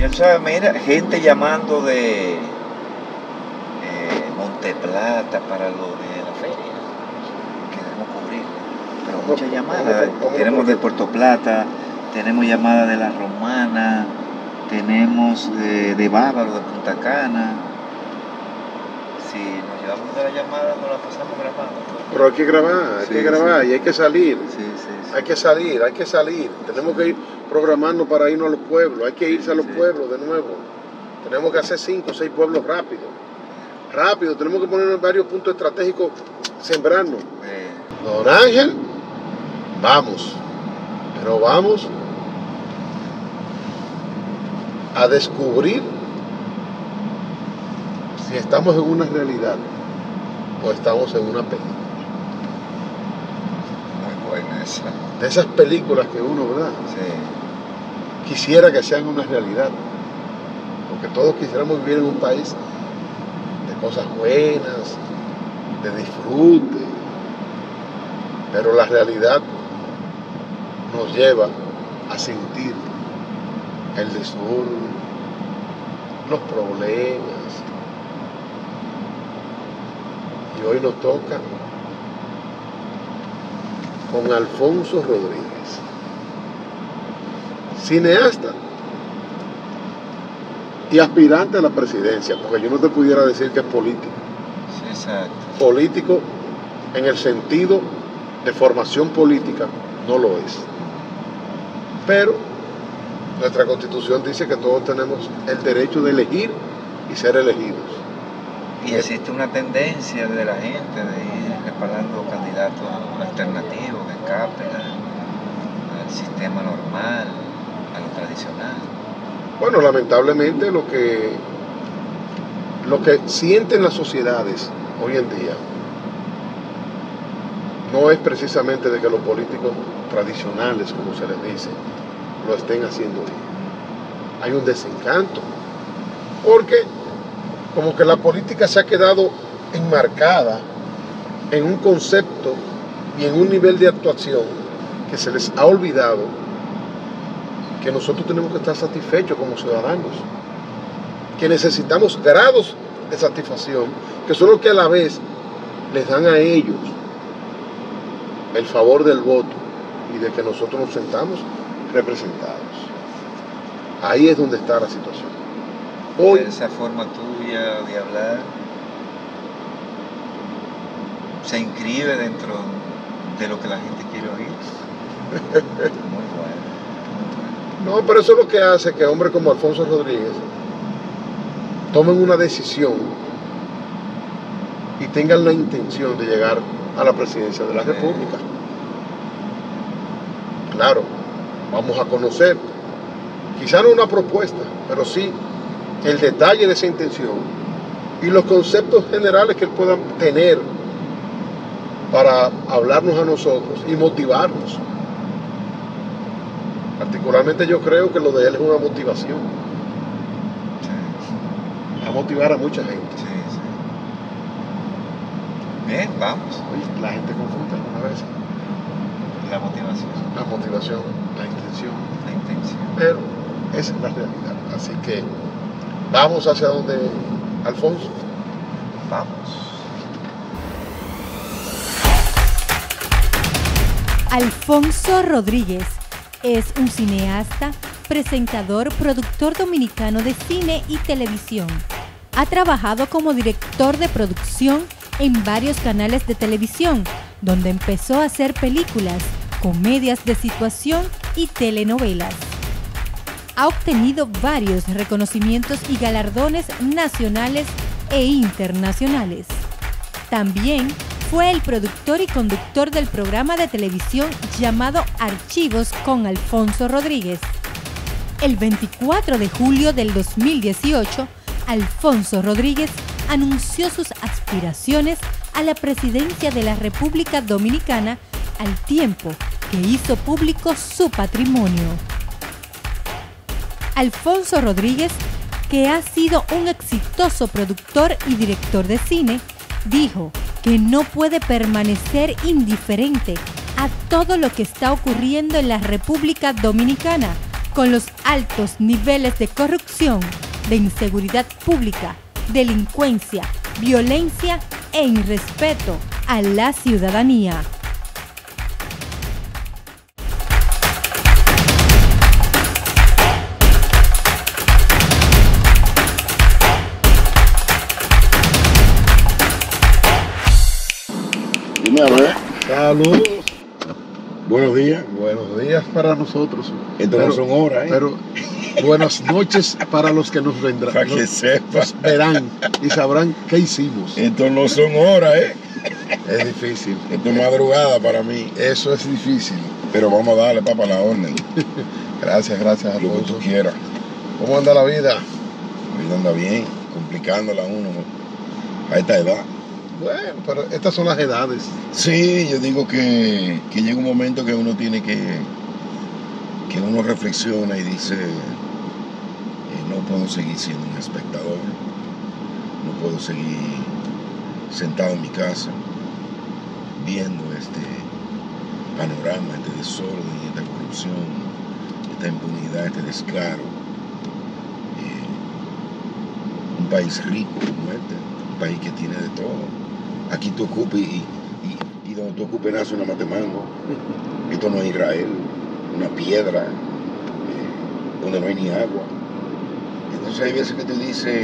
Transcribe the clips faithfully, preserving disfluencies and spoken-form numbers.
tú sabes, mira, gente llamando de eh, Monteplata para lo de la feria, que debemos cubrir, pero muchas llamadas. Tenemos de Puerto Plata, tenemos llamadas de La Romana, tenemos de, de Bávaro, de Punta Cana. Si nos llevamos de la llamada, nos la pasamos grabando. Pero hay que grabar, hay sí, que grabar sí. Y hay que salir. Sí, sí, sí. Hay que salir, hay que salir. Tenemos que ir programando para irnos a los pueblos, hay que irse sí, a los sí. pueblos de nuevo. Tenemos que hacer cinco o seis pueblos rápido. Rápido, tenemos que poner en varios puntos estratégicos, sembrarnos. Sí. Don Ángel, vamos. Pero vamos a descubrir si estamos en una realidad o estamos en una película. Muy buena esa. De esas películas que uno, ¿verdad? Sí. Quisiera que sean una realidad. Porque todos quisiéramos vivir en un país de cosas buenas, de disfrute. Pero la realidad nos lleva a sentir el desorden, los problemas. Y hoy nos toca con Alfonso Rodríguez, cineasta y aspirante a la presidencia, porque yo no te pudiera decir que es político. Sí, exacto. Político en el sentido de formación política no lo es. Pero nuestra Constitución dice que todos tenemos el derecho de elegir y ser elegidos. Y existe una tendencia de la gente de ir respaldando candidatos alternativos que escapen al sistema normal, a lo tradicional. Bueno, lamentablemente lo que, lo que sienten las sociedades hoy en día no es precisamente de que los políticos tradicionales, como se les dice, lo estén haciendo bien. Hay un desencanto, porque como que la política se ha quedado enmarcada en un concepto y en un nivel de actuación que se les ha olvidado que nosotros tenemos que estar satisfechos como ciudadanos, que necesitamos grados de satisfacción, que son los que a la vez les dan a ellos el favor del voto y de que nosotros nos sentamos representados. Ahí es donde está la situación. Hoy, esa forma tuya de hablar se inscribe dentro de lo que la gente quiere oír. Muy bueno. No, pero eso es lo que hace que hombres como Alfonso Rodríguez tomen una decisión y tengan la intención de llegar a la presidencia de la sí. República. Claro, vamos a conocer, quizá no una propuesta, pero sí el detalle de esa intención y los conceptos generales que él pueda tener para hablarnos a nosotros y motivarnos. Particularmente yo creo que lo de él es una motivación. Sí. Va a motivar a mucha gente. Sí, sí. Bien, vamos. Oye, la gente confunde alguna vez. La motivación. La motivación, la intención. La intención. Pero esa es la realidad. Así que vamos hacia donde, Alfonso. Vamos. Alfonso Rodríguez es un cineasta, presentador, productor dominicano de cine y televisión. Ha trabajado como director de producción en varios canales de televisión, donde empezó a hacer películas, comedias de situación y telenovelas. Ha obtenido varios reconocimientos y galardones nacionales e internacionales. También fue el productor y conductor del programa de televisión llamado Archivos con Alfonso Rodríguez. El veinticuatro de julio del dos mil dieciocho, Alfonso Rodríguez anunció sus aspiraciones a la presidencia de la República Dominicana al tiempo que hizo público su patrimonio. Alfonso Rodríguez, que ha sido un exitoso productor y director de cine, dijo que no puede permanecer indiferente a todo lo que está ocurriendo en la República Dominicana, con los altos niveles de corrupción, de inseguridad pública, delincuencia, violencia e irrespeto a la ciudadanía. Dime a ver. Saludos. Buenos días. Buenos días para nosotros. Esto no son horas, ¿eh? Pero buenas noches para los que nos vendrán. Para que nos, sepa. nos verán y sabrán qué hicimos. Esto no son horas, ¿eh? Es difícil. Esto es madrugada para mí. Eso es difícil. Pero vamos a darle, papá, la orden. Gracias, gracias a Lo que todos. tú quieras. ¿Cómo anda la vida? La vida anda bien, complicándola a uno a esta edad. Bueno, pero estas son las edades. Sí, yo digo que, que llega un momento que uno tiene que, que uno reflexiona y dice, eh, no puedo seguir siendo un espectador, no puedo seguir sentado en mi casa viendo este panorama, este desorden, esta corrupción, esta impunidad, este descaro. Eh, un país rico como este, un país que tiene de todo. Aquí tú ocupes y, y, y donde tú ocupes nace una matemango. Esto no es Israel, una piedra, eh, donde no hay ni agua. Entonces hay veces que tú dices,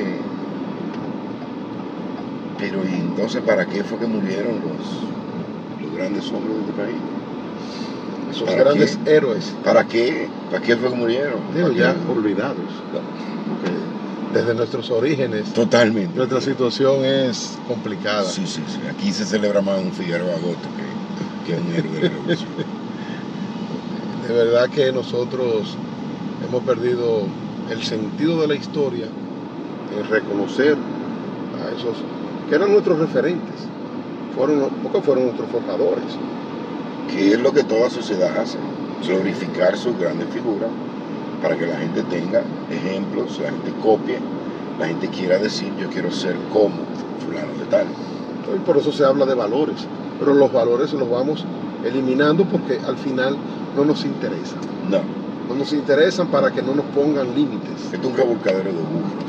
pero ¿y entonces para qué fue que murieron los, los grandes hombres de este país? Esos ¿Para grandes qué? héroes. ¿Para qué? ¿Para qué fue que murieron? Digo, ¿Para ya qué? olvidados. Porque desde nuestros orígenes, Totalmente. nuestra situación es complicada. Sí, sí, sí. Aquí se celebra más un Figueroa Agosto que, que un héroe de la revolución. De verdad que nosotros hemos perdido el sentido de la historia en reconocer a esos que eran nuestros referentes, fueron, porque fueron nuestros forjadores. Que es lo que toda sociedad hace, glorificar sus grandes figuras para que la gente tenga ejemplos, la gente copie, la gente quiera decir yo quiero ser como fulano de tal. Y por eso se habla de valores, pero los valores los vamos eliminando porque al final no nos interesan. No, No nos interesan para que no nos pongan límites. esto es un revolcadero de burros.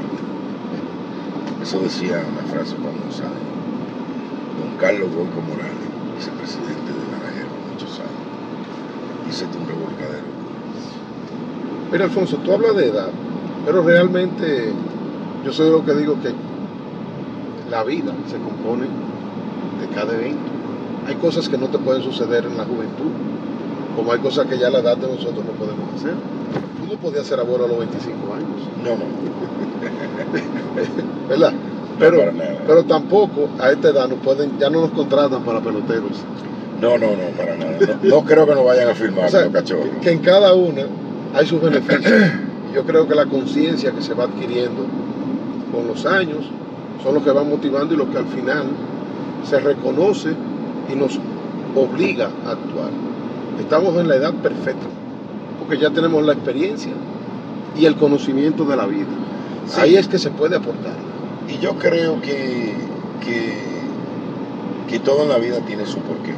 Eso decía una frase famosa de don Carlos Boico Morales, vicepresidente de Marajero muchos años. Dice esto es un revolcadero de burros. Mira, Alfonso, tú hablas de edad, pero realmente yo soy lo que digo que la vida se compone de cada evento. Hay cosas que no te pueden suceder en la juventud, como hay cosas que ya a la edad de nosotros no podemos hacer. Tú no podías ser abuelo a los veinticinco años. No, no. ¿Verdad? Pero, para nada. pero tampoco a esta edad nos pueden, ya no nos contratan para peloteros. No, no, no, para nada. No, no creo que nos vayan a firmar O sea, los cachorros. que, que en cada una hay sus beneficios. Y yo creo que la conciencia que se va adquiriendo con los años son los que van motivando y los que al final se reconoce y nos obliga a actuar. Estamos en la edad perfecta, porque ya tenemos la experiencia y el conocimiento de la vida. Sí. Ahí es que se puede aportar. Y yo creo que, que, que todo en la vida tiene su porqué.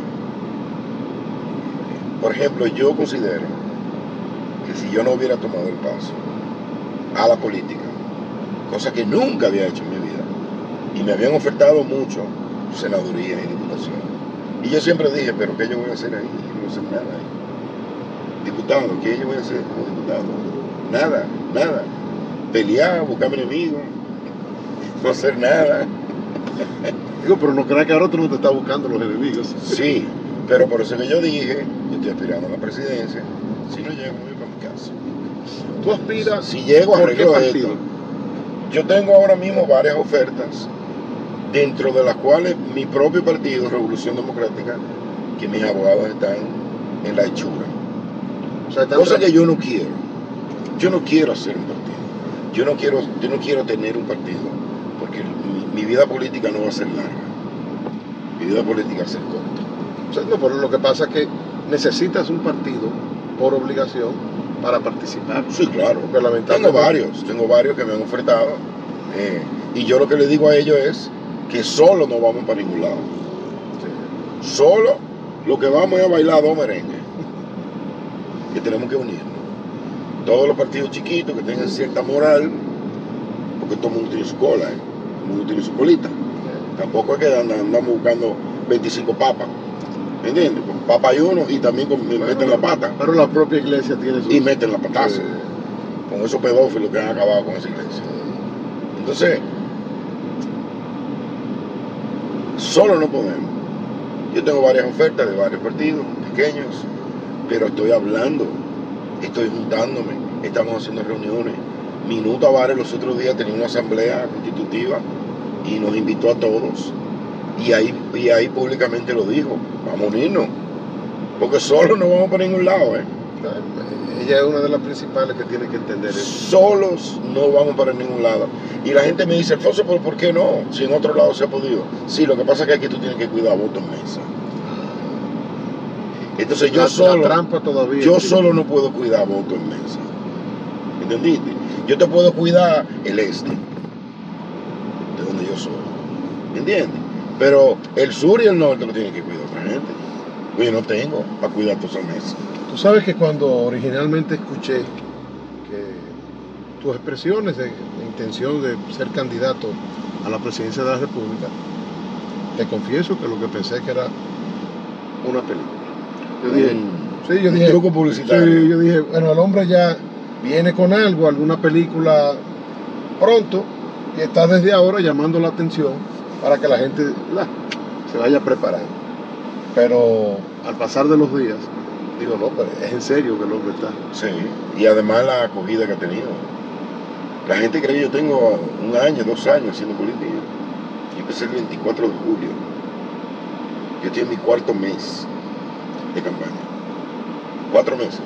Por ejemplo, yo considero que si yo no hubiera tomado el paso a la política, cosa que nunca había hecho en mi vida, y me habían ofertado mucho senaduría y diputación, y yo siempre dije, pero ¿qué yo voy a hacer ahí? Yo no voy a hacer nada ahí. Diputado, ¿qué yo voy a hacer como diputado? Nada, nada. Pelear, buscarme enemigos, no hacer nada. Digo, pero no creas que ahora tú no te estás buscando los enemigos. Sí, pero por eso que yo dije, yo estoy aspirando a la presidencia, si no llego, voy para mi casa. Tú aspiras. Si llego, ¿por qué arreglo partido? esto. Yo tengo ahora mismo varias ofertas, dentro de las cuales mi propio partido, Revolución Democrática, que mis abogados están en la hechura. O sea, están Cosa tra- que yo no quiero. Yo no quiero hacer un partido. Yo no quiero, yo no quiero tener un partido, porque mi, mi vida política no va a ser larga. Mi vida política va a ser corta. O sea, no, pero lo que pasa es que necesitas un partido por obligación para participar. Sí, claro. Porque Tengo lamentablemente- varios, tengo varios que me han ofertado. eh, y yo lo que le digo a ellos es que solo no vamos para ningún lado. Solo lo que vamos es a bailar dos merengues. Que tenemos que unirnos. todos los partidos chiquitos que tengan cierta moral, porque todo el mundo tiene su cola, ¿eh? Todo el mundo tiene su colita. Tampoco es que andamos, andamos buscando veinticinco papas, ¿me entiendes? Con papa hay uno y también con, bueno, meten la pata. Pero la propia iglesia tiene su... Y meten la pataza, eh, con esos pedófilos que han acabado con esa iglesia. Entonces, solo no podemos. Yo tengo varias ofertas de varios partidos pequeños, pero estoy hablando, estoy juntándome, estamos haciendo reuniones. Minuto Tavares los otros días tenía una asamblea constitutiva y nos invitó a todos. Y ahí, y ahí públicamente lo dijo, vamos a unirnos, porque solo no vamos para ningún lado. ¿eh? Ella es una de las principales que tiene que entender eso. Solos no vamos para ningún lado. Y la gente me dice, Alfonso, ¿pero por qué no? Si en otro lado se ha podido. Sí, lo que pasa es que aquí tú tienes que cuidar voto en mesa. Entonces yo la, solo, la trampa todavía yo solo no puedo cuidar voto en mesa. ¿Entendiste? Yo te puedo cuidar el este, de donde yo soy. ¿Entiendes? Pero el sur y el norte lo tiene que cuidar otra gente. Yo no tengo para cuidar toda esa mesa. Tú sabes que cuando originalmente escuché que tus expresiones de, de intención de ser candidato a la presidencia de la República, te confieso que lo que pensé que era una película. Yo dije, Mm, sí, yo un dije, truco publicitario. sí, yo dije, bueno, el hombre ya viene con algo, alguna película pronto, y está desde ahora llamando la atención para que la gente la, se vaya preparando. Pero al pasar de los días, digo, no, pero es en serio que el hombre está. Sí, y además la acogida que ha tenido. La gente cree que yo tengo un año, dos años haciendo política. Yo empecé el veinticuatro de julio. Yo estoy en mi cuarto mes de campaña. Cuatro meses.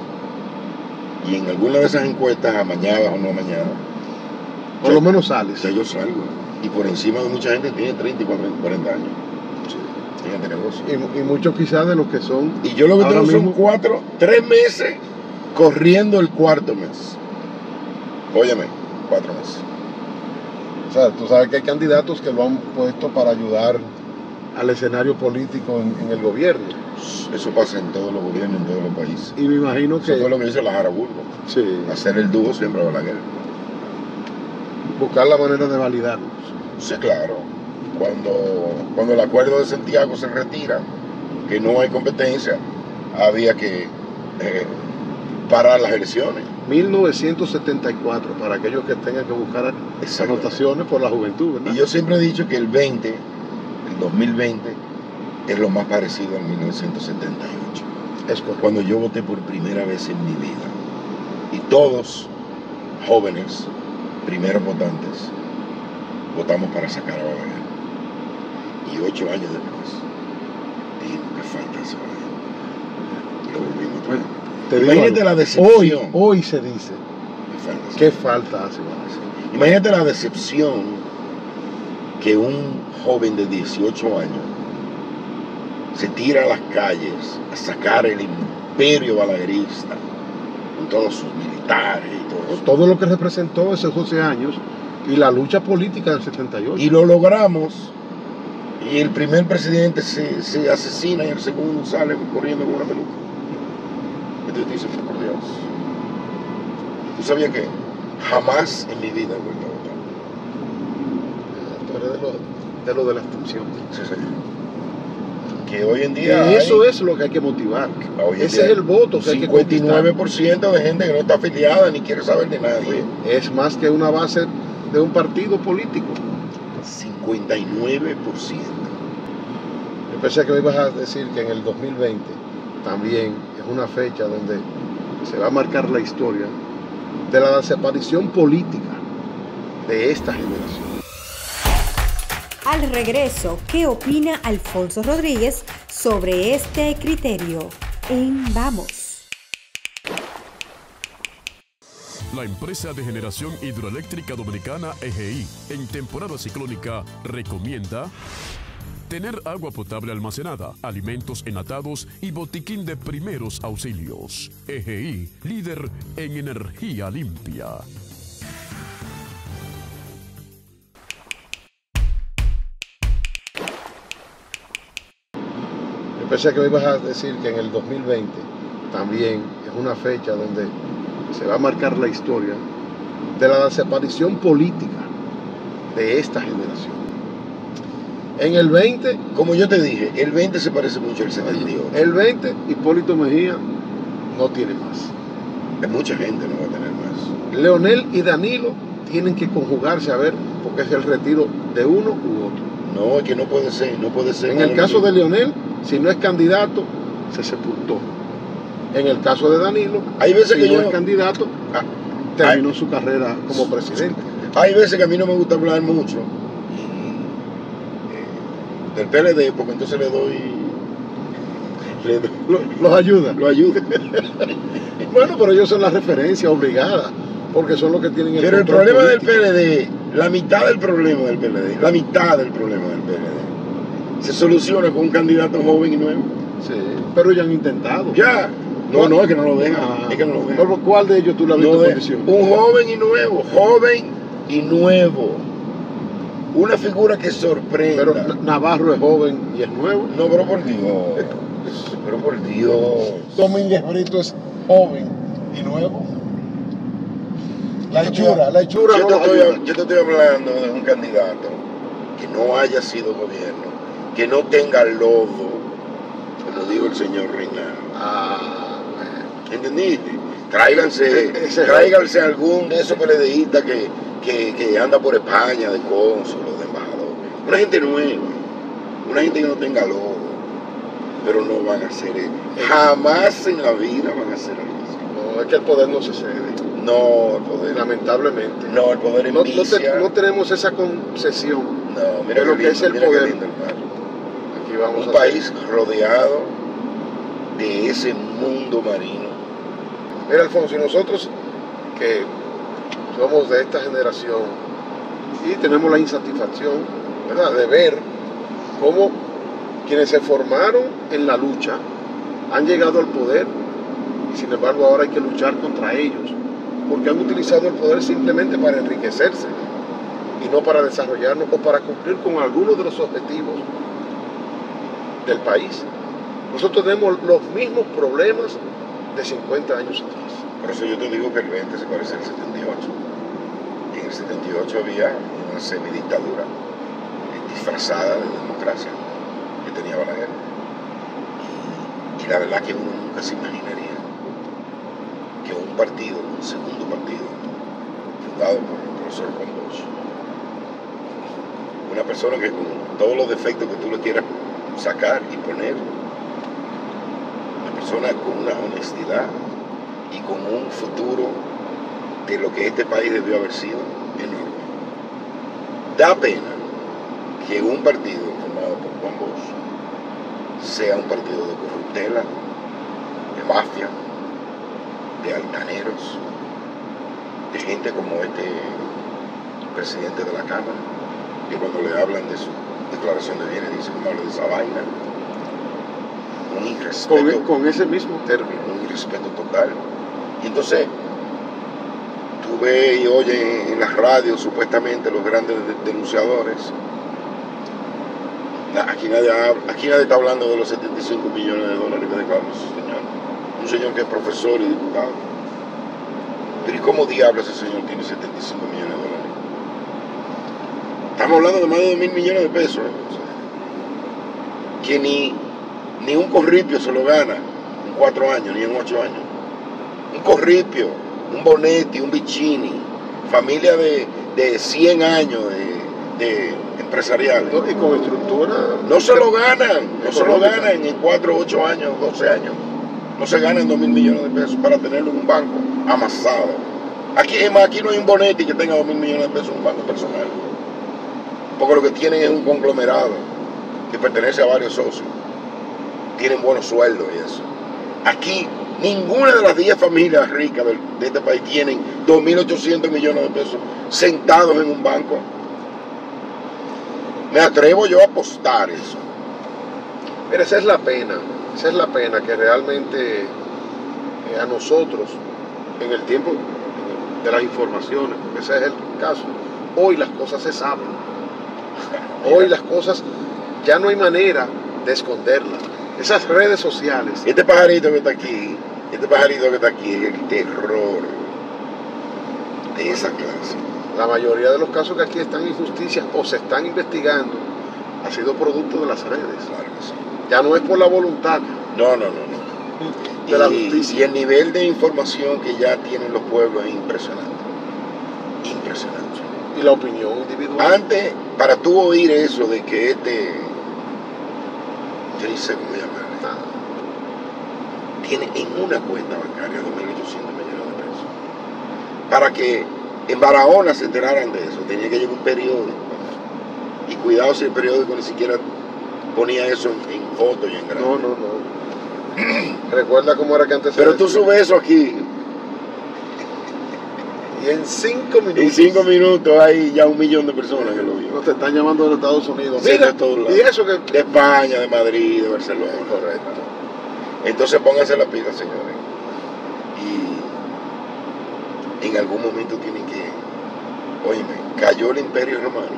Y en alguna de esas encuestas, amañadas o no amañadas, Por lo menos sales. ya yo salgo. Y por encima de mucha gente tiene treinta y cuarenta años. Sí. Tiene este negocio. Y, y muchos quizás de los que son. Y yo lo que ahora tengo son mismo- cuatro, tres meses corriendo el cuarto mes. Óyeme, cuatro meses. O sea, tú sabes que hay candidatos que lo han puesto para ayudar al escenario político en, en el gobierno. Eso pasa en todos los gobiernos, en todos los países. Y me imagino que Eso fue lo que hizo la Jara Burgos. sí, Hacer el dúo siempre a Balaguer. buscar la manera de validarlos. Sí, claro. Cuando, cuando el acuerdo de Santiago se retira, que no hay competencia, había que eh, parar las elecciones. mil novecientos setenta y cuatro, para aquellos que tengan que buscar Exacto. anotaciones por la juventud, ¿verdad? Y yo siempre he dicho que el veinte, el dos mil veinte, es lo más parecido al mil novecientos setenta y ocho. Es correcto. Cuando yo voté por primera vez en mi vida. Y todos, jóvenes, primeros votantes, votamos para sacar a Balaguer. Y ocho años después, dijimos que falta ese Balaguer. Y lo volvimos a traer. Te digo Imagínate algo. la decepción. Hoy, hoy se dice, Que falta ese ¿qué falta hace Balaguer? Imagínate la decepción que un joven de dieciocho años se tira a las calles a sacar el imperio balaguerista con todos sus militares y todo eso. Todo lo que representó esos doce años y la lucha política del setenta y ocho. Y lo logramos. Y el primer presidente se, se asesina y el segundo sale corriendo con una peluca. Entonces dice, por Dios. ¿Tú sabías que jamás en mi vida he vuelto a votar? Tú eres de lo de, lo de la abstención. Sí, señor. Que hoy en día Y eso hay- es lo que hay que motivar. Hoy en Ese día es el voto que hay que cincuenta y nueve conquistar. por ciento de gente que no está afiliada ni quiere saber de nadie. Es más que una base de un partido político. cincuenta y nueve por ciento. Yo pensé que me ibas a decir que en el dos mil veinte también es una fecha donde se va a marcar la historia de la desaparición política de esta generación. Al regreso, ¿qué opina Alfonso Rodríguez sobre este criterio? En Vamos. La empresa de generación hidroeléctrica dominicana E G I, en temporada ciclónica, recomienda tener agua potable almacenada, alimentos enlatados y botiquín de primeros auxilios. E G I, líder en energía limpia. Yo pensé que me ibas a decir que en el dos mil veinte también es una fecha donde se va a marcar la historia de la desaparición política de esta generación. En el veinte, Como yo te dije, el veinte se parece mucho al setenta y ocho. el veinte, Hipólito Mejía no tiene más. Mucha gente no va a tener más. Leonel y Danilo tienen que conjugarse a ver, porque es el retiro de uno u otro. No, es que no puede ser, no puede ser. En el caso de Leonel, si no es candidato, se sepultó. En el caso de Danilo, Hay veces si que no yo- es candidato, Ah, terminó su carrera como presidente. Hay veces que a mí no me gusta hablar mucho eh, del P L D, porque entonces le doy, le doy- Lo- los ayuda. lo ayudo. Bueno, pero ellos son la referencia obligada, porque son los que tienen el Pero el control problema del político. P L D, la mitad del problema del P L D, la mitad del problema del P L D, se soluciona con un candidato joven y nuevo. Sí, pero ya han intentado. Ya. No, no, es que no lo dejan. Ah, Es que no lo dejan. pero ¿cuál de ellos tú le has No visto de- condición? un joven y nuevo, joven y nuevo. Una figura que sorprenda. Pero Na- Navarro es joven y es nuevo. No, pero por Dios. Pero por Dios. Domínguez Brito es joven y nuevo. La Yo te- hechura, la hechura yo no te, los estoy, ayuda. yo te estoy hablando de un candidato que no haya sido gobierno, que no tenga lodo, como dijo el señor Reinaldo. Ah, ¿Entendiste? Tráiganse, E- ese- tráiganse algún de esos PLDistas que, que, que anda por España de cónsul o de embajador. Una gente nueva, una gente que no tenga lodo, pero no van a hacer eso. Jamás en la vida van a hacer eso. no, es que el poder no se cede. No, el poder. Lamentablemente. No, el poder No, no, envicia. te- no tenemos esa concesión. No, mira de lo qué que es lindo, el mira qué poder. lindo el mar. Aquí vamos Un a país rodeado de ese mundo marino. Mira, Alfonso, y nosotros que somos de esta generación y tenemos la insatisfacción, ¿verdad?, de ver cómo quienes se formaron en la lucha han llegado al poder y sin embargo ahora hay que luchar contra ellos porque han utilizado el poder simplemente para enriquecerse y no para desarrollarnos o para cumplir con algunos de los objetivos del país. Nosotros tenemos los mismos problemas de cincuenta años atrás. Por eso yo te digo que el veinte se parece al setenta y ocho. En el setenta y ocho había una semidictadura eh, disfrazada de democracia que tenía Balaguer. Y, y la verdad que uno nunca se imaginaría que un partido, un segundo partido, fundado por el profesor Juan Bosch, una persona que con todos los defectos que tú le quieras sacar y poner, una persona con una honestidad y con un futuro de lo que este país debió haber sido enorme. Da pena que un partido formado por Juan Bosch sea un partido de corruptela, de mafia, de altaneros, de gente como este presidente de la Cámara, que cuando le hablan de su declaración de bienes dicen no hable de esa vaina. Un irrespeto, Con, con ese mismo término. un irrespeto total. Y entonces tú ves y oyes en las radios supuestamente los grandes de- denunciadores. Na- Aquí nadie, habla- aquí nadie está hablando de los setenta y cinco millones de dólares que declaró ese señor. Un señor que es profesor y diputado. Pero ¿y cómo diablos ese señor tiene setenta y cinco millones de dólares? Estamos hablando de más de dos mil millones de pesos. ¿eh? O sea, que ni, ni un corripio se lo gana en cuatro años, ni en ocho años. Un corripio, un Bonetti, un Vicini, familia de, de cien años de, de empresariales. ¿No? Y con estructura. No se lo ganan, no se lo económica. ganan en cuatro, ocho años, doce años. No se ganan dos mil millones de pesos para tenerlo en un banco amasado. Aquí, es más, aquí no hay un Bonetti que tenga dos mil millones de pesos en un banco personal. Porque lo que tienen es un conglomerado que pertenece a varios socios. Tienen buenos sueldos y eso. Aquí ninguna de las diez familias ricas del- de este país tienen dos mil ochocientos millones de pesos sentados en un banco. Me atrevo yo a apostar eso. Mira, esa es la pena. Esa es la pena que realmente eh, a nosotros, en el tiempo de las informaciones, porque ese es el caso, hoy las cosas se saben. Hoy las cosas ya no hay manera de esconderlas. Esas redes sociales. Este pajarito que está aquí, este pajarito que está aquí es el terror de esa clase. La mayoría de los casos que aquí están en justicia o se están investigando ha sido producto de las redes. Claro que sí. Ya no es por la voluntad No, no, no, no. de la Y, justicia. y el nivel de información que ya tienen los pueblos es impresionante. Impresionante. Y la opinión individual. Antes, para tú oír eso de que este, yo ni sé cómo llamarle, tiene en una cuenta bancaria dos mil ochocientos millones de pesos. Para que en Barahona se enteraran de eso, tenía que llegar un periódico. Y cuidado si el periódico ni siquiera ponía eso en, en foto y en grande. No, no, no. Recuerda cómo era que antes se Pero tú decía. subes eso aquí, Y en cinco minutos. en cinco minutos hay ya un millón de personas que lo vieron. No te están llamando de los Estados Unidos. Sí, Mira, de todos lados. y eso que. De España, de Madrid, de Barcelona. Correcto. Entonces pónganse la pila, señores. Y en algún momento tienen que... Óyeme, cayó el Imperio Romano.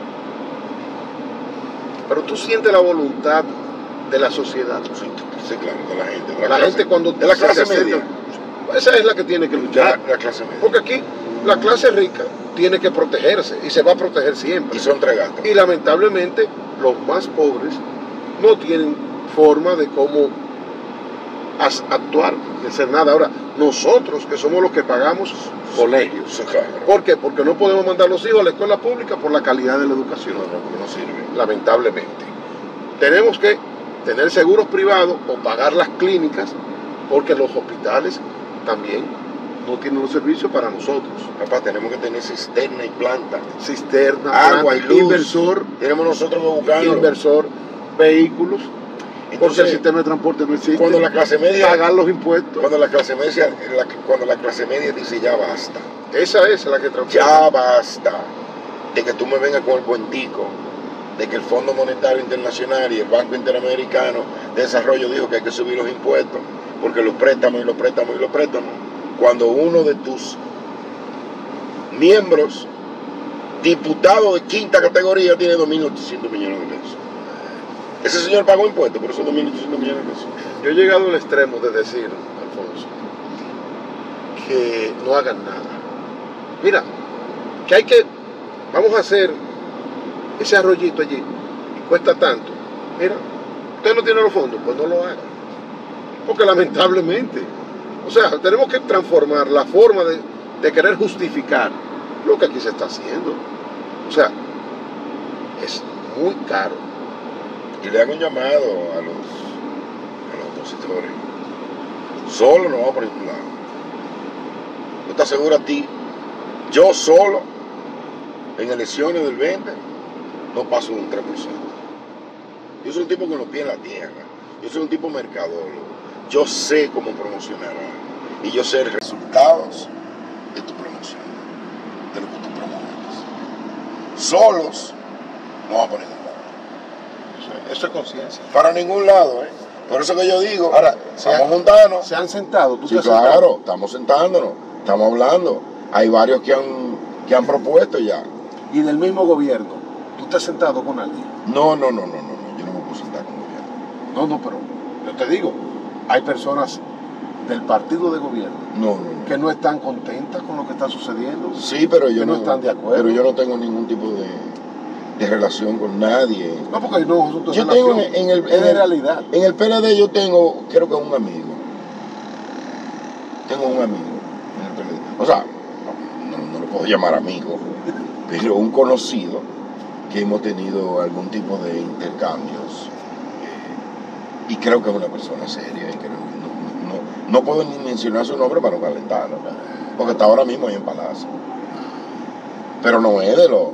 Pero tú sientes la voluntad de la sociedad. Sí, sí, claro, de la gente. De la, La clase, gente cuando de la se clase acerca- media. Esa es la que tiene que De la, luchar. la clase media. Porque aquí la clase rica tiene que protegerse y se va a proteger siempre. Y son tres gatos. Y lamentablemente los más pobres no tienen forma de cómo as- actuar, de hacer nada. Ahora, nosotros que somos los que pagamos colegios. Sí, claro. ¿Por qué? Porque no podemos mandar a los hijos a la escuela pública por la calidad de la educación. No, no, porque no sirve. Lamentablemente. Tenemos que tener seguros privados o pagar las clínicas porque los hospitales también no tienen los servicios para nosotros. Papá, tenemos que tener cisterna y planta. Cisterna, Agua y planta, luz. inversor, Tenemos nosotros que buscarlo. inversor, vehículos, porque el Entonces, sistema de transporte no existe. cuando la clase media... Pagar los impuestos. Cuando la clase media, la- cuando la clase media dice ya basta, Esa es la que transforma. ya basta de que tú me vengas con el cuentico de que el Fondo Monetario Internacional y el Banco Interamericano de Desarrollo dijo que hay que subir los impuestos porque los préstamos y los préstamos y los préstamos, cuando uno de tus miembros, diputado de quinta categoría, tiene dos mil ochocientos millones de pesos. Ese señor pagó impuestos por esos dos mil ochocientos millones de pesos. Yo he llegado al extremo de decir, Alfonso, que no hagan nada. Mira, que hay que, vamos a hacer ese arroyito allí, y cuesta tanto. Mira, usted no tiene los fondos, pues no lo haga. Porque lamentablemente, o sea, tenemos que transformar la forma de, de querer justificar lo que aquí se está haciendo. O sea, es muy caro. Y le hago un llamado a los, a los opositores. Solo no vamos por ningún lado. Yo te aseguro a ti, yo solo, en elecciones del veinte, no paso de un tres por ciento. Yo soy un tipo con los pies en la tierra. Yo soy un tipo mercadólogo. Yo sé cómo promocionar algo. Y yo sé los resultados de tu promoción, de lo que tú promueves. Solos, no vamos por ningún lado. Eso es conciencia. Para ningún lado, ¿eh? Por eso que yo digo, Ahora, se vamos han- juntándonos. Se han sentado, tú Sí, te has claro, sentado. estamos sentándonos, estamos hablando. Hay varios que han, que han propuesto ya. Y del mismo gobierno, tú te has sentado con alguien. No, no, no, no, no, no, yo no me puedo sentar con gobierno. No, no, pero yo te digo, hay personas del partido de gobierno No, no, no. que no están contentas con lo que está sucediendo. Sí, pero yo que no no, están de acuerdo. Pero yo no tengo ningún tipo de, de relación con nadie. No, porque no es asunto de Yo tengo relación, en el, es en de el- realidad. En el P L D yo tengo, creo que un amigo. Tengo un amigo en el P L D. O sea, no, no lo puedo llamar amigo, pero un conocido que hemos tenido algún tipo de intercambios. eh, y creo que es una persona seria. Y que no, no, no, no puedo ni mencionar su nombre para no calentarlo, porque está ahora mismo ahí en Palacio. Pero no es de lo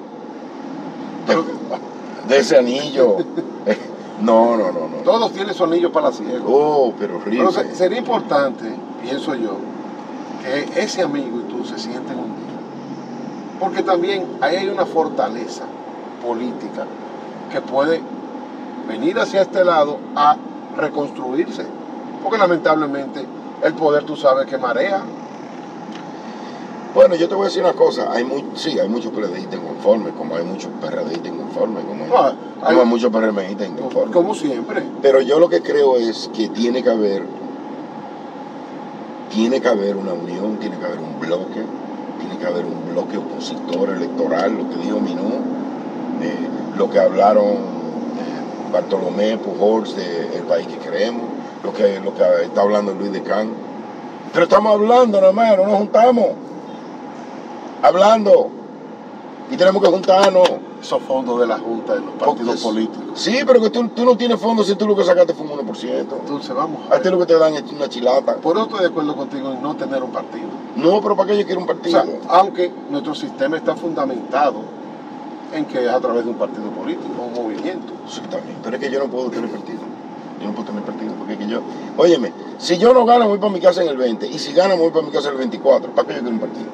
de, de ese anillo. No, no, no, no. Todos tienen su anillo palaciego. Oh, pero horrible. Pero se- sería importante, pienso yo, que ese amigo y tú se sienten unidos. Porque también ahí hay una fortaleza política que puede venir hacia este lado a reconstruirse. Porque lamentablemente el poder, tú sabes, que marea. Bueno, yo te voy a decir una cosa, hay mu sí, hay muchos PLDistas inconformes, como hay muchos PRDistas inconformes, como hay, No, hay- como hay muchos PRMistas inconformes. Como siempre. Pero yo lo que creo es que tiene que haber, tiene que haber una unión, tiene que haber un bloque tiene que haber un bloque opositor electoral, lo que dijo Minú, eh, lo que hablaron eh, Bartolomé Pujols de El País que Queremos, lo que, lo que está hablando Luis Decán. Pero estamos hablando nada más, no nos juntamos. Hablando. Y tenemos que juntarnos. Esos fondos de la Junta de los partidos Porque, políticos. Sí, pero que tú, tú no tienes fondos si tú lo que sacaste fue un uno por ciento. Entonces vamos a A ti lo que te dan es una chilata. Por eso estoy de acuerdo contigo en no tener un partido. No, pero ¿para qué yo quiero un O partido? sea, aunque nuestro sistema está fundamentado en que es a través de un partido político, un movimiento. Sí, también. Pero es que yo no puedo tener partido. Yo no puedo tener partido porque es que yo... Óyeme, si yo no gano, voy para mi casa en el veinte. Y si gano, voy para mi casa en el veinticuatro. ¿Para qué yo quiero un partido?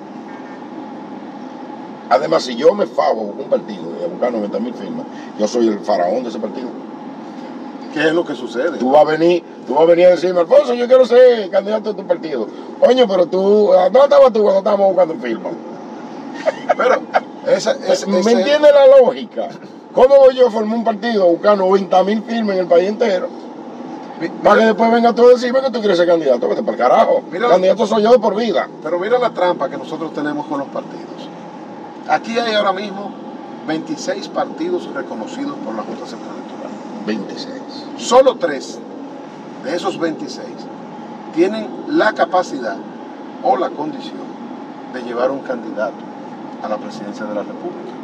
Además, si yo me fago un partido y a buscar noventa mil firmas, yo soy el faraón de ese partido. ¿Qué es lo que sucede? Tú vas a venir, tú vas a venir a decirme, Alfonso, yo quiero ser candidato de tu partido. Coño, pero tú, ¿dónde estabas tú cuando estábamos buscando firmas? Pero, esa, esa, ¿Me ese- entiendes la lógica? ¿Cómo voy yo a formar un partido buscando noventa mil firmas en el país entero? mi- Para que mira- después venga tú a decirme que tú quieres ser candidato, vete para el carajo. Mira- Candidato soy yo de por vida. Pero mira la trampa que nosotros tenemos con los partidos. Aquí hay ahora mismo veintiséis partidos reconocidos por la Junta Central Electoral. veintiséis. Solo tres de esos veintiséis tienen la capacidad o la condición de llevar un candidato a la presidencia de la República.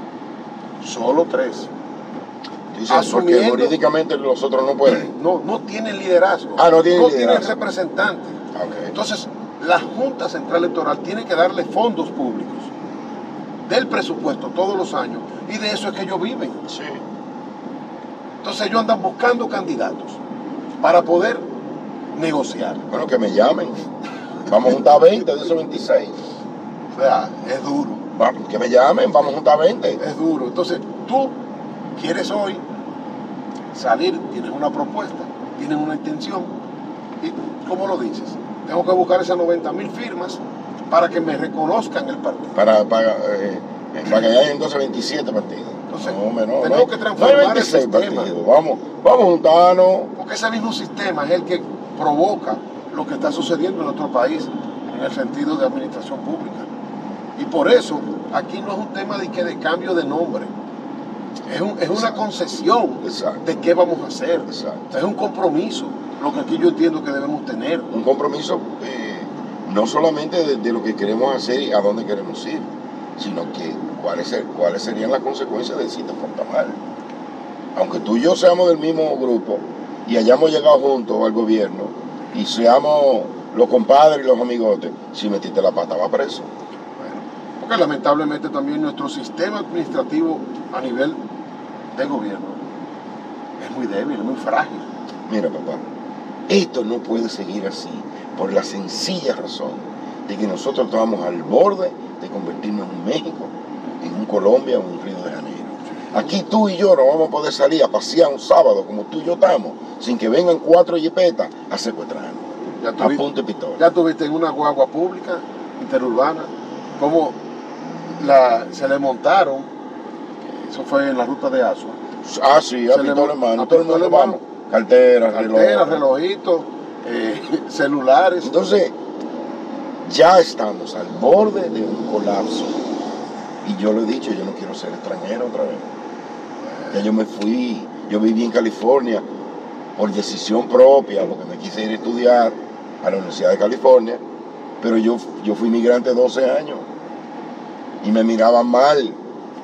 Solo tres. Dice, porque Asumiendo- jurídicamente los otros no pueden. No, no tienen liderazgo. Ah, no tienen no liderazgo. tienen representantes. Ok. Entonces, la Junta Central Electoral tiene que darle fondos públicos del presupuesto todos los años y de eso es que ellos viven. Sí. Entonces ellos andan buscando candidatos para poder negociar. Bueno, que me llamen. Vamos a juntar veinte de esos veintiséis. O sea, es duro, Vamos, que me llamen, vamos a juntar veinte. es duro. Entonces tú quieres hoy salir, tienes una propuesta, tienes una intención y ¿cómo lo dices? Tengo que buscar esas noventa mil firmas para que me reconozcan el partido. Para, para, eh, para que haya entonces veintisiete partidos. Entonces, no, hombre, no, tenemos no hay- que no hay transformar el veintiséis sistema. partidos. Vamos, vamos a juntarnos. Porque ese mismo sistema es el que provoca lo que está sucediendo en nuestro país en el sentido de administración pública. Y por eso aquí no es un tema de, que de cambio de nombre, es, un- es una Exacto. concesión Exacto. de qué vamos a hacer. Exacto. Es un compromiso, lo que aquí yo entiendo que debemos tener. Un compromiso eh, no solamente de, de lo que queremos hacer y a dónde queremos ir, sino que cuáles, ser- cuáles serían las consecuencias de si te portas mal. Aunque tú y yo seamos del mismo grupo y hayamos llegado juntos al gobierno y seamos los compadres y los amigotes, si metiste la pata va preso. Bueno, porque lamentablemente también nuestro sistema administrativo a nivel de gobierno es muy débil, es muy frágil. Mira, papá, esto no puede seguir así por la sencilla razón de que nosotros estamos al borde de convertirnos en un México, en un Colombia o en un Río de Janeiro. Aquí tú y yo no vamos a poder salir a pasear un sábado como tú y yo estamos, sin que vengan cuatro jipetas a secuestrarnos. Ya A tuviste- punto y pistola. Ya tuviste en una guagua pública, interurbana, como la, se le montaron, eso fue en la ruta de Asua, Ah, sí, a Se le pistola en mon- mano, a todo el mundo pistola en vamos. Carteras, carteras, reloj. relojitos, eh, celulares. Entonces, ya estamos al borde de un colapso. Y yo lo he dicho, yo no quiero ser extranjero otra vez. Ya yo me fui, yo viví en California por decisión propia, porque me quise ir a estudiar a la Universidad de California, pero yo, yo fui migrante doce años y me miraban mal,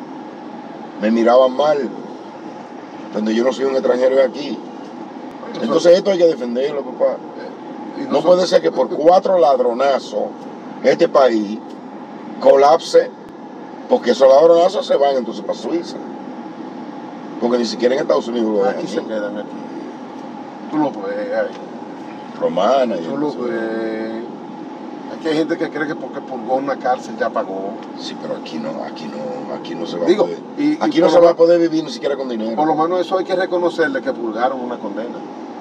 me miraban mal, donde yo no soy un extranjero es aquí. Entonces esto hay que defenderlo, papá. Y No nosotros- puede ser que por cuatro ladronazos este país colapse, porque esos ladronazos se van entonces para Suiza. Porque ni siquiera en Estados Unidos lo dejan Aquí se ir. quedan aquí. Tú lo ves ahí. Romana y Tú lo eso. ves. Aquí hay gente que cree que porque purgó una cárcel ya pagó. Sí, pero aquí no, aquí no, aquí no se va Digo, a poder. y- y aquí por no se lo va a menos- poder vivir ni siquiera con dinero. Por lo menos eso hay que reconocerle que purgaron una condena.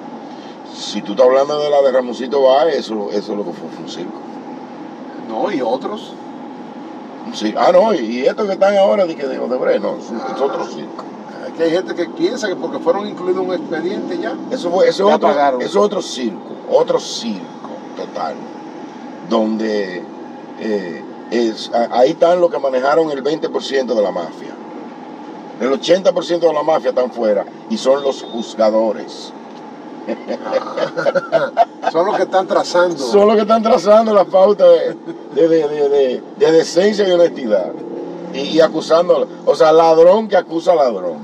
Si tú estás hablando de la de Ramoncito Báez, eso, eso es lo que fue, fue un circo. No, y otros. Un circo. Ah, no, y estos que están ahora de que de Odebrecht, no, es, es otro circo. Aquí hay gente que piensa que porque fueron incluidos en un expediente ya. Eso fue, eso Ya es otro, pagaron. eso es otro circo, otro circo total, donde eh, es, ahí están los que manejaron el veinte por ciento de la mafia. El ochenta por ciento de la mafia están fuera y son los juzgadores. Son los que están trazando. Son los que están trazando la pauta de, de, de, de, de, de decencia y honestidad. Y, y acusando, o sea, ladrón que acusa a ladrón.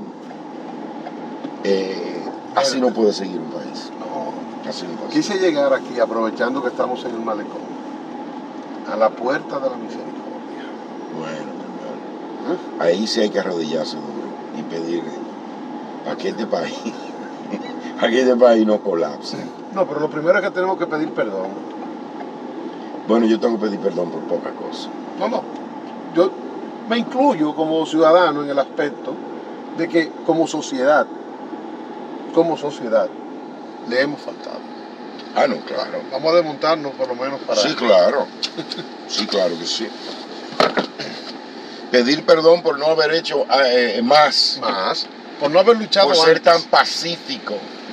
Eh, así no puede seguir un país. No. Así no puede Quise seguir. llegar aquí, aprovechando que estamos en el malecón, a la puerta de la misericordia. Bueno, mi hermano, ahí sí hay que arrodillarse duro y pedirle a que este país, a que este país no colapse. No, pero lo primero es que tenemos que pedir perdón. Bueno, yo tengo que pedir perdón por pocas cosas. No, no. Yo me incluyo como ciudadano en el aspecto de que como sociedad, como sociedad, le hemos faltado. Ah, no, claro. Vamos a desmontarnos por lo menos para... Sí, claro. Sí, claro que sí. Pedir perdón por no haber hecho eh, más. Más. Por no haber luchado Por ser antes. tan pacífico.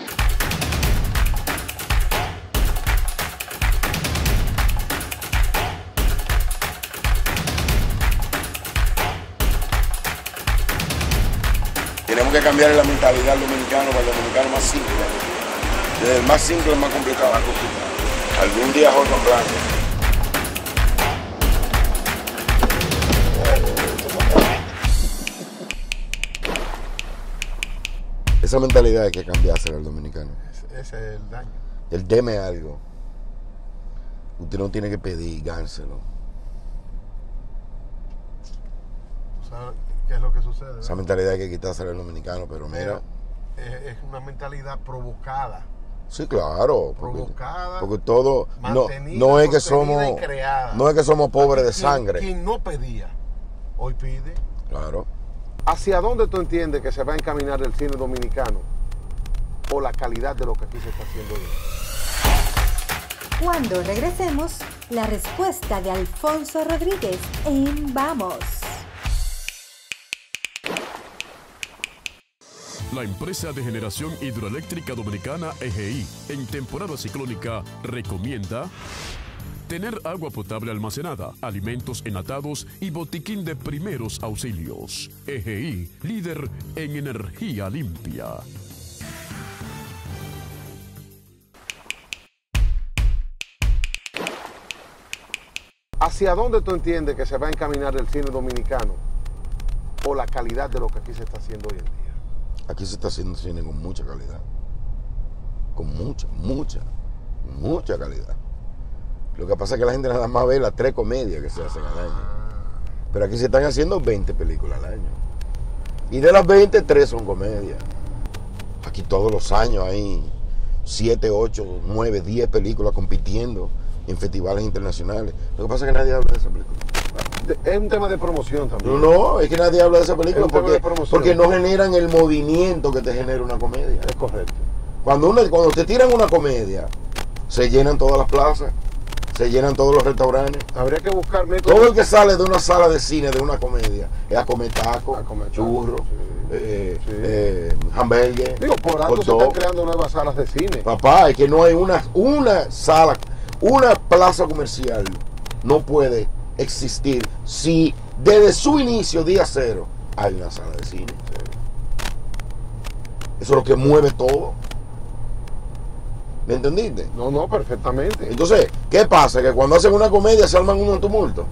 Tenemos que cambiar la mentalidad del dominicano para el dominicano más simple. Desde el más simple al más complicado. Más complicado. Algún día Jorge Blanco. Esa mentalidad hay que cambiársela al dominicano. Ese, ese es el daño. El deme algo. Usted no tiene que pedir, gánselo. ¿Sabes qué es lo que sucede? Esa mentalidad hay que quitársela al dominicano, pero mira. Pero es, es una mentalidad provocada. Sí, claro. Porque, Provocada, porque todo. No, mantenida, no es que sostenida somos. y creada. No es que somos pobres de Quien- sangre. Quien no pedía, hoy pide. Claro. ¿Hacia dónde tú entiendes que se va a encaminar el cine dominicano? O la calidad de lo que aquí se está haciendo hoy. Cuando regresemos, la respuesta de Alfonso Rodríguez en Vamos. La empresa de generación hidroeléctrica dominicana E G I, en temporada ciclónica, recomienda tener agua potable almacenada, alimentos enlatados y botiquín de primeros auxilios. E G I, líder en energía limpia. ¿Hacia dónde tú entiendes que se va a encaminar el cine dominicano? O la calidad de lo que aquí se está haciendo hoy en día. Aquí se está haciendo cine con mucha calidad. Con mucha, mucha, mucha calidad. Lo que pasa es que la gente nada más ve las tres comedias que se hacen al año. Pero aquí se están haciendo veinte películas al año. Y de las veinte, tres son comedias. Aquí todos los años hay siete, ocho, nueve, diez películas compitiendo en festivales internacionales. Lo que pasa es que nadie habla de esa película. Es un tema de promoción también. No, no, es que nadie habla de esa película Es un tema porque, de promoción. porque no generan el movimiento que te genera una comedia. Es correcto. Cuando, una, cuando te tiran una comedia, se llenan todas las plazas, se llenan todos los restaurantes. Habría que buscar métodos. Todo el que sale de una sala de cine, de una comedia, es a comer tacos, A comer tacos, churros, sí, eh, sí. eh, hamburgues. Digo, por algo hot se dog. están creando nuevas salas de cine. Papá, es que no hay una, una sala, una plaza comercial no puede existir si desde su inicio, día cero, hay una sala de cine. Eso es lo que mueve todo. ¿Me entendiste? No, no, perfectamente. Entonces, ¿qué pasa? Que cuando hacen una comedia se arman unos tumultos.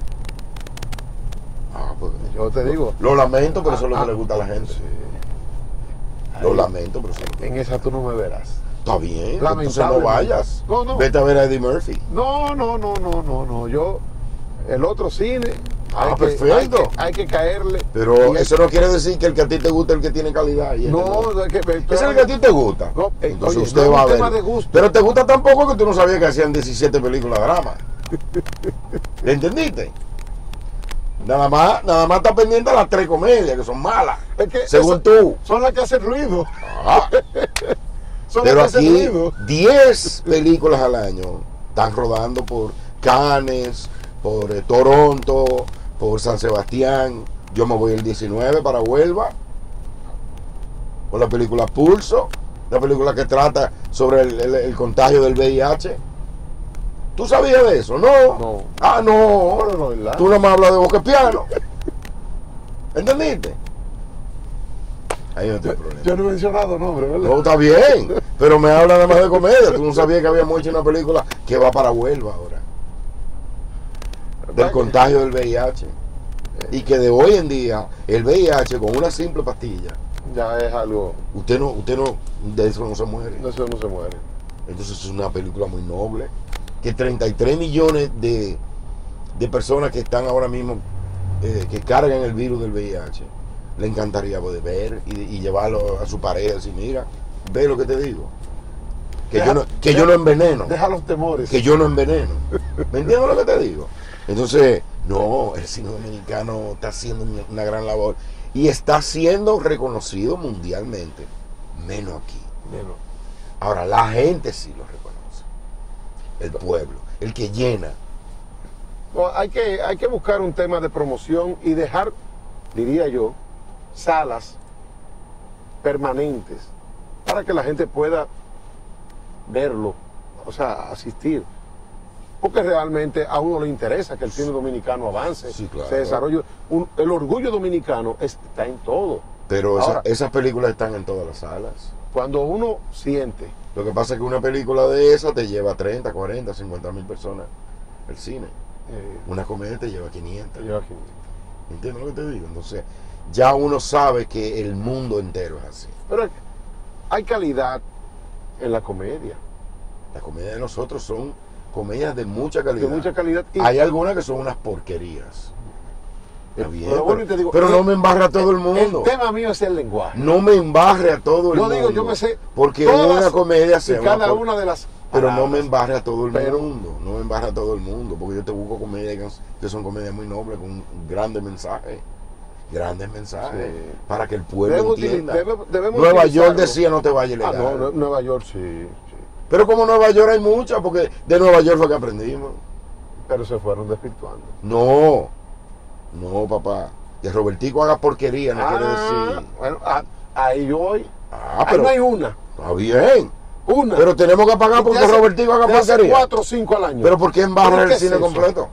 Ah, pues, Yo te digo, lo lamento, pero eso es lo Ah, que le gusta a la gente. sí. Lo Ahí. lamento, pero eso es lo que En esa tú no me verás. está bien. Entonces no Lamentablemente. vayas. No, no. Vete a ver a Eddie Murphy. No, no, no, no, no, no. Yo, el otro cine, Ah, hay, que, perfecto. hay, que, hay que caerle. Pero Y hay- eso no quiere decir que el que a ti te gusta es el que tiene calidad. Y este No, no. es que... Ese es el que a ti te gusta. No, eh, Entonces oye, usted no es va a un ver. tema de gusto. Pero te gusta tampoco que tú no sabías que hacían diecisiete películas de drama. ¿Le entendiste? Nada más, nada más está pendiente a las tres comedias que son malas. Es que según esas tú. Son las que hacen ruido. Ah, Son pero las que aquí hacen ruido. diez películas al año están rodando por Cannes, por eh, Toronto, por San Sebastián. Yo me voy el diecinueve para Huelva con la película Pulso, la película que trata sobre el, el- el contagio del V I H. ¿Tú sabías de eso? No. No. Ah, no. No, no, ¿verdad? Tú no me hablas de boquepiano. ¿Entendiste? Ahí no tiene problema. Yo no he mencionado nombre, ¿verdad? No, está bien, pero me habla nada más de comedia. Tú no sabías que habíamos hecho una película que va para Huelva ahora. Del contagio del V I H. Y que de hoy en día, el V I H con una simple pastilla, Ya es algo. usted no, usted no, de eso no se muere. No, eso no se muere. Entonces es una película muy noble. Que treinta y tres millones de, de personas que están ahora mismo, eh, que cargan el virus del V I H, le encantaría poder ver y, y llevarlo a su pareja y decir, mira, ve lo que te digo. Que, Deja- yo, no, que deja- yo no enveneno. Deja los temores. Que yo no enveneno. ¿Me entiendes lo que te digo? Entonces, no, el cine dominicano está haciendo una, una gran labor y está siendo reconocido mundialmente, menos aquí. Bueno, Ahora, la gente sí lo reconoce. El pueblo, el que llena. no, hay, que, hay que buscar un tema de promoción y dejar, diría yo, salas permanentes para que la gente pueda verlo, o sea, asistir. Porque realmente a uno le interesa que el cine dominicano avance, Sí, claro. se desarrolle. Un- el orgullo dominicano está en todo. Pero esa- Ahora, esas películas están en todas las salas. cuando uno siente, Lo que pasa es que una película de esa te lleva treinta, cuarenta, cincuenta mil personas al cine. eh, Una comedia te lleva quinientas. yo aquí- ¿Entiendes lo que te digo? Entonces, ya uno sabe que el mundo entero es así. pero hay calidad en la comedia, Las comedias de nosotros son comedias de mucha de calidad. mucha calidad. Y Hay algunas que son unas porquerías. Está bien, pero vuelvo y pero, te digo, pero el- no me embarre a todo el mundo. El tema mío es el lenguaje. No me embarre a todo el Yo mundo. digo, yo me sé Porque todas una comedia y sea cada por- una de las Pero no me palabras. embarre a todo el Pero- mundo. No me embarre a todo el mundo. Porque yo te busco comedias que- que son comedias muy nobles, con grandes mensajes. Grandes mensajes. Sí. Para que el pueblo Debemos entienda. utili- debe- debemos Nueva York utilizarlo. decía no te vayas Ah, ilegal. no, no, Nueva York sí, sí. Pero como Nueva York hay muchas, porque de Nueva York fue que aprendimos. Pero se fueron desvirtuando. No, no, papá. Que Robertico haga porquería, no quiere Ah, decir. bueno, ah, ahí yo voy. Ah, Ahí pero no hay una. está bien. Una. Pero tenemos que pagar Y te porque hace- Robertico haga te hace porquería. cuatro o cinco al año. Pero ¿por qué embarra ¿Pero el qué es cine eso? completo?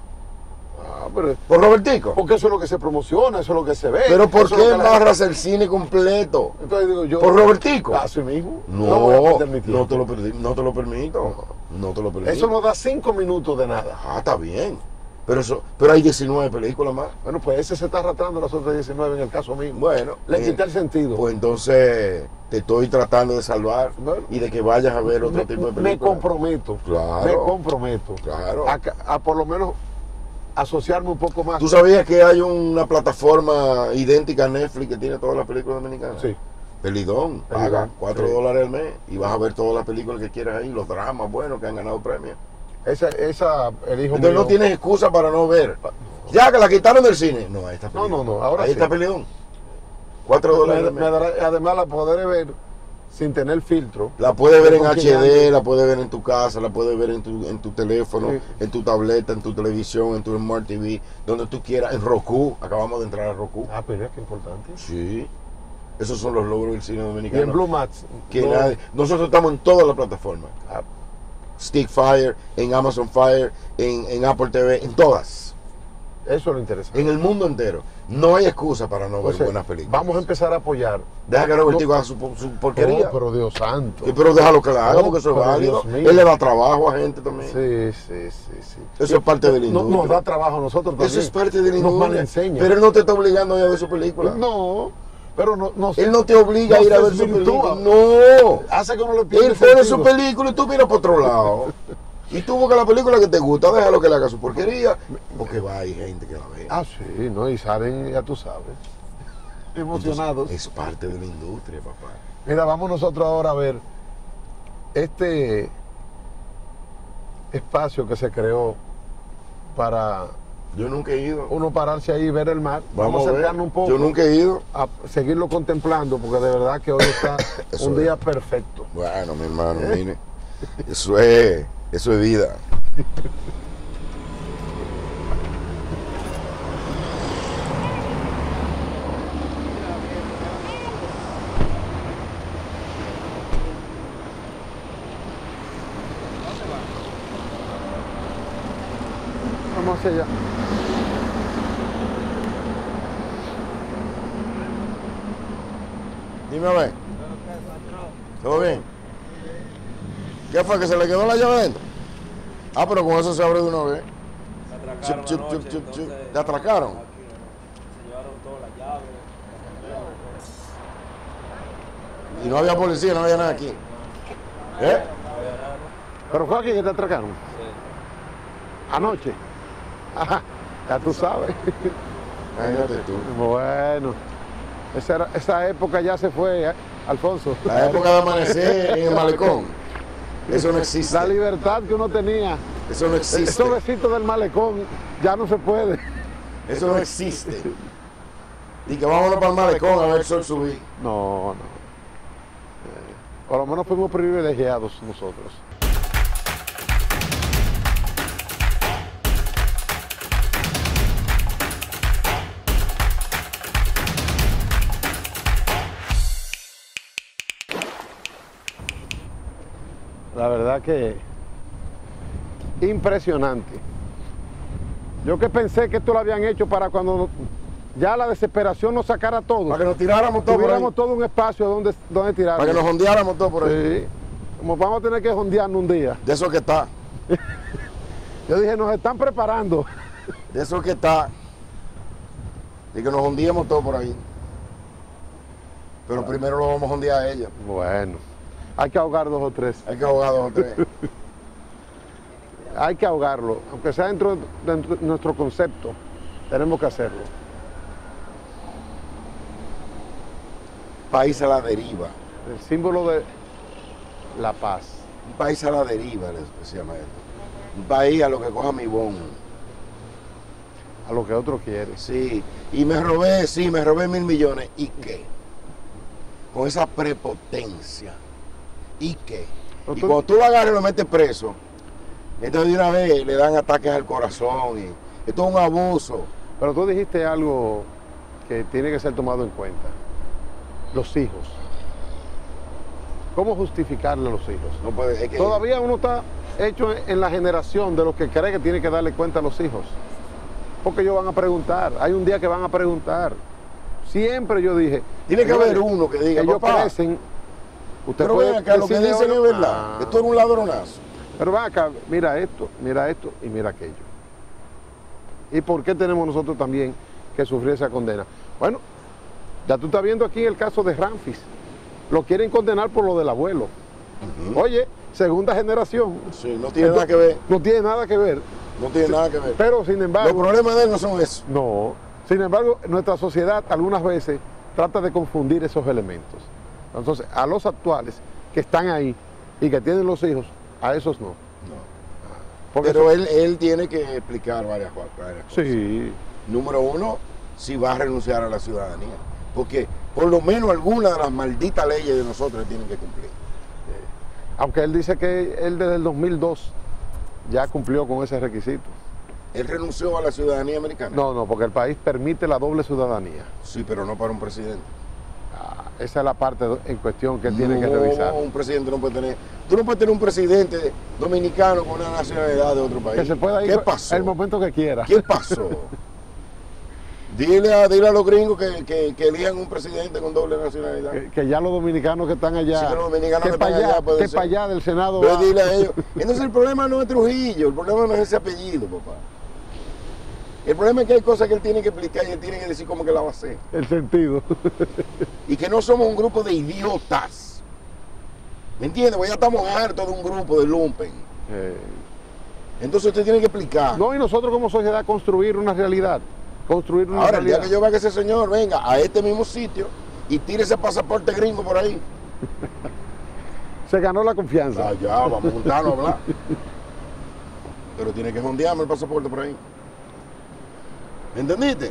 Ah, pero- ¿Por Robertico? porque eso es lo que se promociona, eso es lo que se ve. Pero ¿por eso qué es lo que la- embarras el cine completo? Entonces digo yo. ¿Por Robertico? Así mismo. No, voy a perder mi tiempo. no te lo perdi- no te lo permito. No te lo permito. Eso no da cinco minutos de nada. Ah, está bien. Pero eso, pero hay diecinueve películas más. Bueno, pues ese se está arrastrando las otras diecinueve en el caso mismo. Bueno, Le eh, quita el sentido. Pues entonces te estoy tratando de salvar Bueno. y de que vayas a ver otro me, tipo de me películas. comprometo. Claro. Me comprometo. Claro. A, ca- a por lo menos asociarme un poco más. ¿Tú sabías que hay una plataforma idéntica a Netflix que tiene todas las películas dominicanas? Sí. Pelidón, paga Pelidón, cuatro sí. dólares al mes y vas a ver todas las películas que quieras ahí, los dramas buenos que han ganado premios. Esa, esa, el hijo Entonces mío. no tienes excusa para no ver. Ya que la quitaron del cine. No, ahí está No, Pelidón. no, no, ahora ahí sí. está Pelidón. Cuatro dólares Me- al me mes. dará- además la podré ver sin tener filtro. La puedes ver en Con H quien D, ande. la puedes ver en tu casa, la puedes ver en tu, en tu teléfono, Sí. en tu tableta, en tu televisión, en tu Smart T V, donde tú quieras, en Roku. Acabamos de entrar a Roku. Ah, pero es que importante. Sí. Esos son los logros del cine Y dominicano. en Blue Max. Que no- nadie- nosotros estamos en todas las plataformas. Ah, Stickfire, en Amazon Fire, en, en Apple T V, en todas. eso es lo interesante. En el mundo entero. No hay excusa para no ver Entonces, buenas películas. vamos a empezar a apoyar. Deja que Robertico No. haga su, su porquería. Oh, pero Dios santo. Sí, pero déjalo que la haga No, porque eso es pero válido. Dios mío. Él le da trabajo a gente también. Sí, sí, sí, sí. Eso es parte de la No- industria. Nos da trabajo a nosotros también. Eso es parte de la Nos industria. malenseña. Pero él no te está obligando a ir a ver su película. No, pero no, no Él no te obliga a ir a ver su desvirtúa. película. No. Hace que uno le pierda Él el pone sentido. su película y tú miras por otro lado. Y tú buscas la película que te gusta, déjalo que le haga su porquería. Porque va, hay gente que la ve. Ah, sí, ¿no? Y salen, ya tú sabes, emocionados. Entonces, es parte de la industria, papá. Mira, vamos nosotros ahora a ver este espacio que se creó para Yo nunca he ido. uno pararse ahí y ver el mar. Vamos, Vamos a a ver. acercarnos un poco. Yo nunca he ido. A seguirlo contemplando, porque de verdad que hoy está Eso un es. día perfecto. Bueno, mi hermano, mire. Eso es, eso es vida. Vamos hacia allá. Dime a ver. ¿Todo bien? ¿Qué fue? ¿Que se le quedó la llave dentro? Ah, pero con eso se abre de una vez. Chup, chup, chup, chup, chup. ¿Te atracaron? Se llevaron todas las llaves. Y no había policía, no había nada aquí. ¿Eh? ¿Pero fue aquí que te atracaron? Sí. ¿Anoche? Ajá, ya tú sabes. Imagínate tú. Bueno, esa, era- esa época ya se fue, ¿eh, Alfonso? La época de amanecer en el malecón. Eso no existe. La libertad que uno tenía. Eso no existe. Esos besitos del malecón ya no se puede. Eso no existe. Y que vámonos para el malecón a ver el sol subir. No, no. Eh, por lo menos fuimos privilegiados nosotros. La verdad que impresionante. Yo que pensé que esto lo habían hecho para cuando ya la desesperación nos sacara todo. Para que nos tiráramos todo por ahí. Tuviéramos todo un espacio donde, donde tirar. Para que nos hondeáramos todo por ahí. Sí. Como vamos a tener que jondearnos un día. De eso que está. Yo dije, nos están preparando. De eso que está. Y que nos hondeemos todo por ahí. Pero primero lo vamos a hondear a ella. Bueno, hay que ahogar dos o tres. Hay que ahogar dos o tres. Hay que ahogarlo, aunque sea dentro, dentro de nuestro concepto, tenemos que hacerlo. País a la deriva. El símbolo de la paz. Un país a la deriva, se llama esto. Un país a lo que coja mi bon. A lo que otro quiere. Sí. Y me robé, sí, me robé mil millones. ¿Y qué? Con esa prepotencia. ¿Y qué? Y Tú- cuando tú lo agarras y lo metes preso, entonces de una vez le dan ataques al corazón. Y esto es un abuso. Pero tú dijiste algo que tiene que ser tomado en cuenta. Los hijos. ¿Cómo justificarle a los hijos? No puede, es que Todavía uno está hecho en la generación de los que cree que tiene que darle cuenta a los hijos. Porque ellos van a preguntar. Hay un día que van a preguntar. Siempre yo dije. tiene que señores, haber uno que diga, ellos papá, crecen. Usted pero puede ven acá, lo que decirle dicen hoy, es verdad. ah, Esto es un ladronazo. Pero ven acá, mira esto, mira esto y mira aquello. ¿Y por qué tenemos nosotros también que sufrir esa condena? Bueno, ya tú estás viendo aquí el caso de Ramfis. Lo quieren condenar por lo del abuelo. Oye, segunda generación. Sí, no tiene nada que ver. No tiene nada que ver. No tiene nada que ver. Pero sin Los embargo, problemas de él no son esos. no. Sin embargo, nuestra sociedad algunas veces trata de confundir esos elementos. Entonces, a los actuales que están ahí y que tienen los hijos, a esos no. Porque Pero eso- él, él tiene que explicar varias, varias cosas. sí. Número uno, si va a renunciar a la ciudadanía. Porque por lo menos algunas de las malditas leyes de nosotros tienen que cumplir. Aunque él dice que él desde el dos mil dos ya cumplió con ese requisito. Él renunció a la ciudadanía americana. No, no, porque el país permite la doble ciudadanía. Sí, pero no para un presidente. Ah, esa es la parte en cuestión que él tiene que No, revisar. un presidente no puede tener. Tú no puedes tener un presidente dominicano con una nacionalidad de otro país. Que se pueda ir ¿Qué pasó? el momento que quiera. ¿Qué pasó? Dile a, dile a los gringos que, que, que elijan un presidente con doble nacionalidad. Que, que ya los dominicanos que están allá, Sí, que los dominicanos que para están allá allá, pueden que ser. para allá del Senado Pero va. dile a ellos. Entonces el problema no es Trujillo, el problema no es ese apellido, papá. El problema es que hay cosas que él tiene que explicar y él tiene que decir cómo que la va a hacer. El sentido. Y que no somos un grupo de idiotas. ¿Me entiendes? Pues ya estamos hartos de un grupo de lumpen. Eh, Entonces usted tiene que explicar. no, y nosotros como sociedad construir una realidad. Construir una Ahora, el día realidad. que yo vea que ese señor venga a este mismo sitio y tire ese pasaporte gringo por ahí. Se ganó la confianza. Ah, ya, vamos a juntarnos a hablar. Pero tiene que jondearme el pasaporte por ahí. ¿Me entendiste?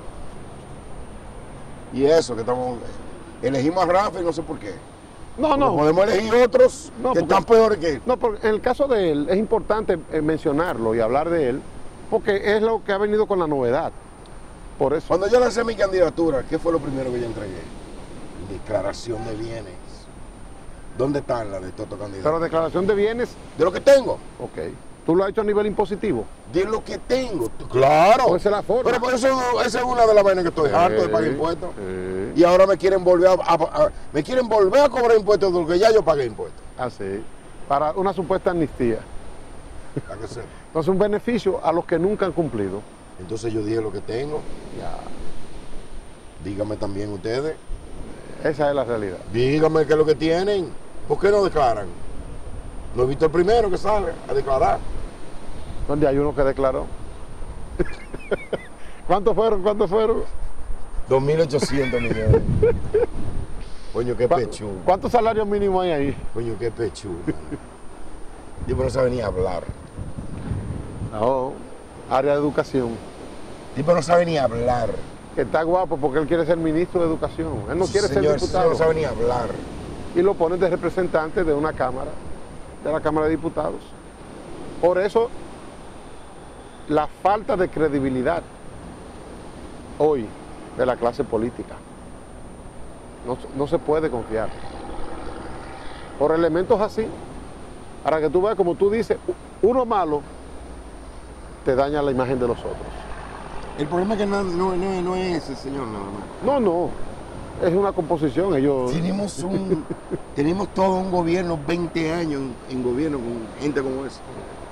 Y eso, que estamos. Elegimos a Rafa y no sé por qué. No, Porque no. podemos elegir otros No, que porque- están peores que él. No, porque en el caso de él es importante eh, mencionarlo y hablar de él, porque es lo que ha venido con la novedad. Por eso. Cuando yo lancé mi candidatura, ¿qué fue lo primero que yo entregué? Declaración de bienes. ¿Dónde están las de Toto Pero candidato? declaración de bienes, De lo que tengo. ok. ¿Tú lo has hecho a nivel impositivo? De lo que tengo. Claro. Pues esa es la forma. Pero por eso esa es una de las vainas que estoy harto de pagar impuestos. Sí. Y ahora me quieren volver a, a, a, me quieren volver a cobrar impuestos de lo que ya yo pagué impuestos. Así. Para una supuesta amnistía. ¿A qué ser? Entonces un beneficio a los que nunca han cumplido. Entonces yo dije lo que tengo. Ya. Dígame también ustedes. Esa es la realidad. Dígame qué es lo que tienen. ¿Por qué no declaran? No he visto el primero que sale a declarar. ¿Dónde hay uno que declaró? ¿Cuántos fueron? ¿Cuántos fueron? dos mil ochocientos millones. Coño, qué pechuga. ¿Cuántos salarios mínimos hay ahí? Coño, qué pechuga. Tipo no sabe ni hablar. No, área de educación. Tipo no sabe ni hablar. Que está guapo porque él quiere ser ministro de educación. Él no quiere Señor, ser diputado. no sabe ni hablar. Y lo ponen de representante de una cámara, de la Cámara de Diputados. Por eso, la falta de credibilidad hoy de la clase política. No, no se puede confiar. Por elementos así, para que tú veas, como tú dices, uno malo te daña la imagen de los otros. El problema es que no, no, no, no es ese, señor, nada más. No, no. Es una composición. Ellos... Tenemos, un, tenemos todo un gobierno, veinte años en, en gobierno con gente como esa.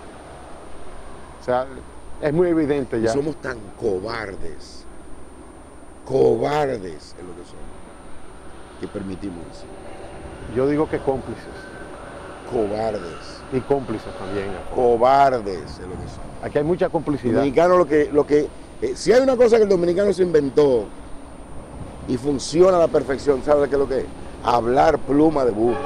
O sea, es muy evidente ya. Y somos tan cobardes. Cobardes es lo que somos. Que permitimos eso. Yo digo que cómplices. Cobardes. Y cómplices también. Cobardes es lo que somos. Aquí hay mucha complicidad. El dominicano lo que, lo que, eh, si hay una cosa que el dominicano se inventó y funciona a la perfección, ¿sabes qué es lo que es? Hablar pluma de burro.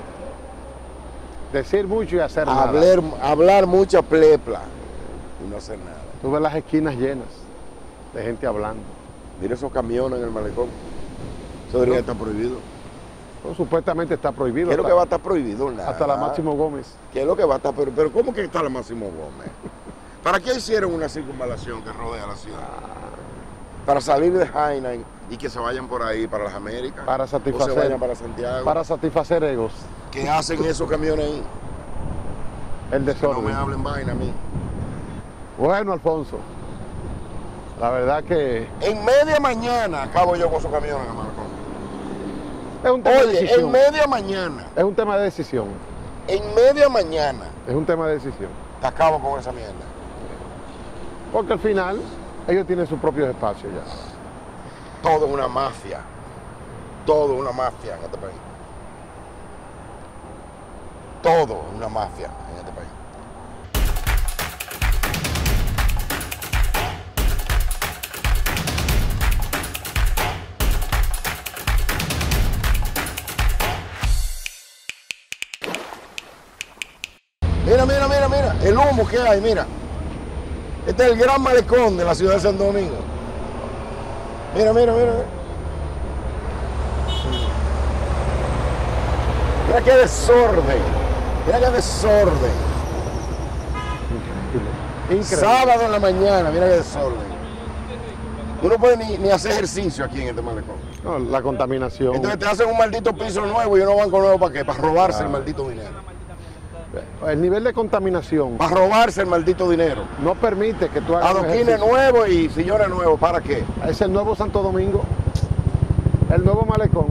Decir mucho y hacer hablar, nada. Hablar mucha plepla y no hacer nada. Tú ves las esquinas llenas de gente hablando. Mira esos camiones en el malecón. Eso debería estar prohibido. Pues, supuestamente está prohibido. ¿Qué es lo que va a estar prohibido? Nada. Hasta la Máximo Gómez. ¿Qué es lo que va a estar prohibido? Pero ¿cómo que está la Máximo Gómez? ¿Para qué hicieron una circunvalación que rodea la ciudad? Para salir de Jaina y que se vayan por ahí para las Américas. Para satisfacer. O se vayan para Santiago. Para satisfacer egos. ¿Qué hacen esos camiones ahí? El desorden. Que no me hablen vaina a mí. Bueno, Alfonso. La verdad que... En media mañana acabo yo con esos camiones, Marcos. Es un tema Oye, de decisión. en media mañana. Es un tema de decisión. En media mañana. Es un tema de decisión. Te acabo con esa mierda. Porque al final ellos tienen sus propios espacios ya. Todo una mafia. Todo una mafia en este país. Todo una mafia en este país. Mira, mira, mira, mira, el humo que hay, mira. Este es el gran malecón de la ciudad de Santo Domingo. Mira, mira, mira. Mira qué desorden. Mira qué desorden. Increíble. Sábado en la mañana, mira qué desorden. Uno no puede ni, ni hacer ejercicio aquí en este malecón. No, la contaminación. Entonces te hacen un maldito piso nuevo y unos bancos nuevos ¿para qué? Para robarse el maldito dinero. El nivel de contaminación Para robarse el maldito dinero. no permite que tú hagas un Adoquines ejercicio. nuevos y sillones nuevos, ¿para qué? Es el nuevo Santo Domingo, el nuevo malecón.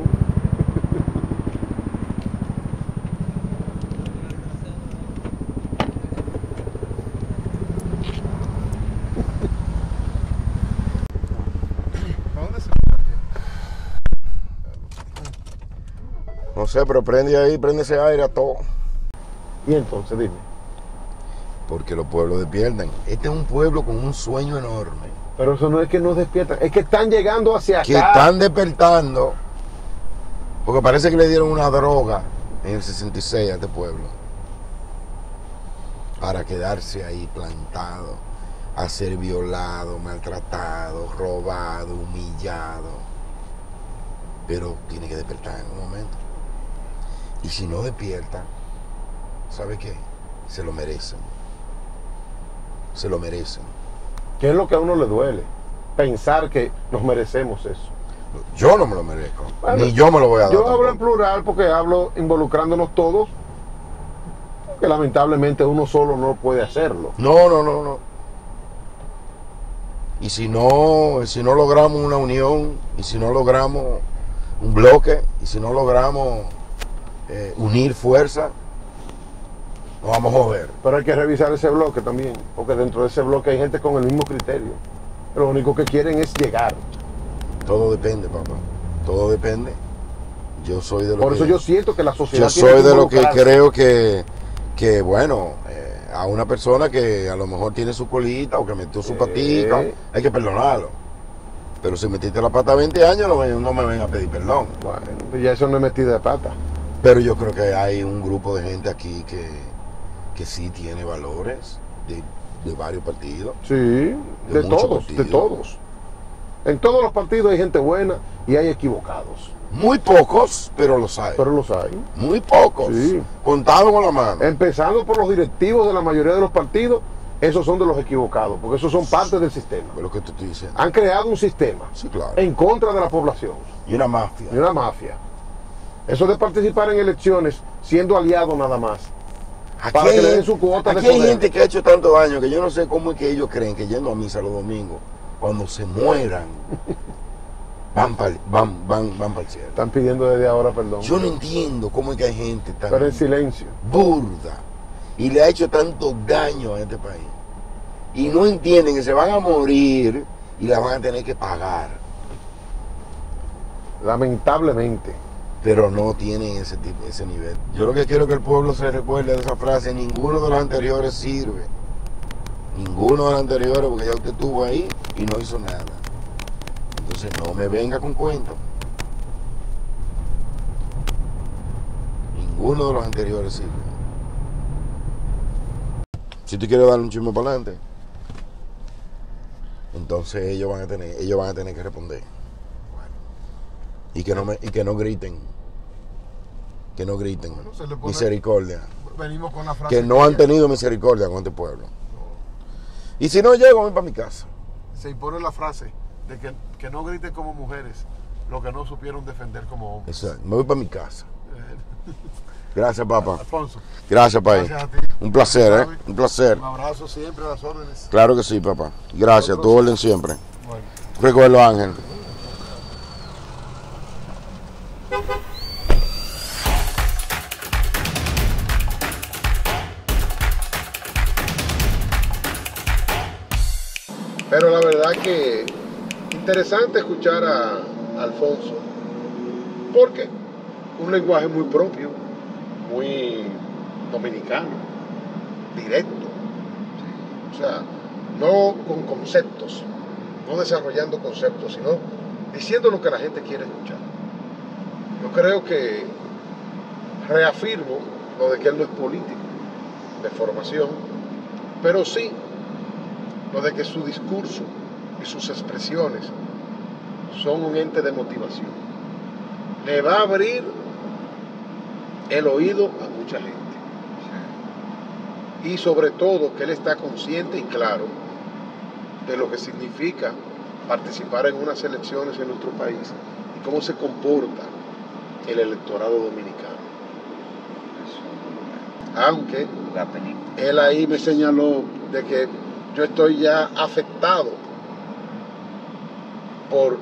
No sé, pero prende ahí, prende ese aire a todo. Y entonces, dime. Porque los pueblos despiertan. Este es un pueblo con un sueño enorme. Pero eso no es que nos despiertan, es que están llegando hacia acá. Que están despertando. Porque parece que le dieron una droga en el sesenta y seis a este pueblo. Para quedarse ahí plantado. A ser violado, maltratado, robado, humillado. Pero tiene que despertar en un momento. Y si no despiertan, ¿sabe qué? Se lo merecen. Se lo merecen. ¿Qué es lo que a uno le duele? Pensar que nos merecemos eso. Yo no me lo merezco. Bueno, ni yo me lo voy a dar. Yo hablo en tampoco. plural porque hablo involucrándonos todos. porque lamentablemente uno solo no puede hacerlo. No, no, no, no. Y si no, si no logramos una unión, y si no logramos un bloque, y si no logramos eh, unir fuerza, nos vamos a joder. Pero hay que revisar ese bloque también, porque dentro de ese bloque hay gente con el mismo criterio. Lo único que quieren es llegar. Todo depende, papá. Todo depende. Yo soy de lo Por que... eso yo siento que la sociedad Yo tiene soy que de lo que involucrarse. creo que, que bueno, eh, a una persona que a lo mejor tiene su colita o que metió su Sí. patita, hay que perdonarlo. Pero si metiste la pata veinte años, no me, no me ven a pedir perdón. Bueno, pues ya eso no es metida de pata. Pero yo creo que hay un grupo de gente aquí que, que sí tiene valores de, de varios partidos. Sí, de, De muchos todos, partidos. de todos. En todos los partidos hay gente buena y hay equivocados. Muy pocos, pero los hay. Pero los hay. Muy pocos. Sí. Contados con la mano. Empezando por los directivos de la mayoría de los partidos, esos son de los equivocados, porque esos son parte del sistema. Es lo que te estoy diciendo. Han creado un sistema Sí, claro. en contra de la población, Y una mafia. de una mafia. Eso de participar en elecciones siendo aliado nada más. Aquí para que hay, le den su cuota de aquí hay poder. gente que ha hecho tanto daño que yo no sé cómo es que ellos creen que yendo a misa los domingos, cuando se mueran, van para van, van, van el cielo. Están pidiendo desde ahora perdón. Yo no entiendo cómo es que hay gente tan Pero en silencio. burda y le ha hecho tanto daño a este país. Y no entienden que se van a morir y la van a tener que pagar. Lamentablemente. Pero no tienen ese tipo, ese nivel. Yo lo que quiero es que el pueblo se recuerde de esa frase: ninguno de los anteriores sirve. Ninguno de los anteriores, porque ya usted estuvo ahí y no hizo nada. Entonces no me venga con cuentos. Ninguno de los anteriores sirve. Si tú quieres darle un chisme para adelante, entonces ellos van a tener, ellos van a tener que responder. Y que no me, y que no griten. Que no griten. Bueno, se le pone- Misericordia. Venimos con la frase. Que no han tenido misericordia con este pueblo. Y si no llego, voy para mi casa. Se impone la frase de que, que no griten como mujeres lo que no supieron defender como hombres. Exacto. Me voy para mi casa. Gracias, papá. Alfonso, Gracias, país. gracias a ti. Un placer, ¿eh? Un placer. Un abrazo siempre a las órdenes. Claro que sí, papá. Gracias. Tu orden siempre. Bueno. Recuerdo, Ángel. Pero la verdad que interesante escuchar a Alfonso, porque un lenguaje muy propio, muy dominicano, directo, o sea, no con conceptos, no desarrollando conceptos, sino diciendo lo que la gente quiere escuchar. Yo creo que reafirmo lo de que él no es político de formación, pero sí lo de que su discurso y sus expresiones son un ente de motivación. Le va a abrir el oído a mucha gente. Y sobre todo que él está consciente y claro de lo que significa participar en unas elecciones en nuestro país y cómo se comporta el electorado dominicano. Aunque La película. él ahí me señaló de que yo estoy ya afectado por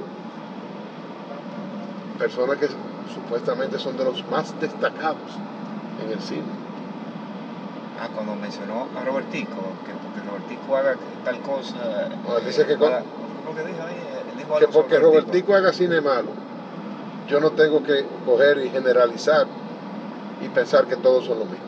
personas que supuestamente son de los más destacados en el cine. Ah, cuando mencionó a Robertico, que porque Robertico haga tal cosa. No, él dice que para- con- ¿cómo que dijo ahí? Él dijo Que algo sobre porque Robertico haga cine malo, yo no tengo que coger y generalizar y pensar que todos son lo mismo.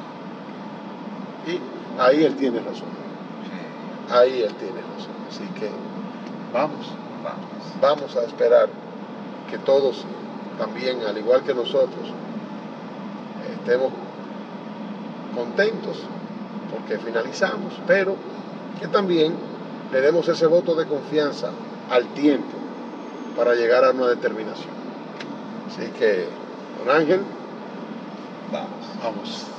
Y ahí él tiene razón. Sí, Ahí él tiene razón. Así que vamos, vamos. vamos a esperar que todos también, al igual que nosotros, estemos contentos porque finalizamos, pero que también le demos ese voto de confianza al tiempo para llegar a una determinación. Así que, don Ángel, Vamos. vamos.